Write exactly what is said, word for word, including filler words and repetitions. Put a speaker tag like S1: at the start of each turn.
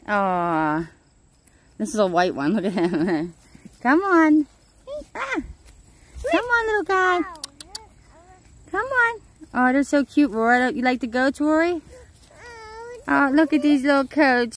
S1: Aw. This is a white one. Look at him. Come on. Ah. Come on, little guy. Come on. Oh, they're so cute, Rory. You like the goats, Rory? Oh, look at these little coats.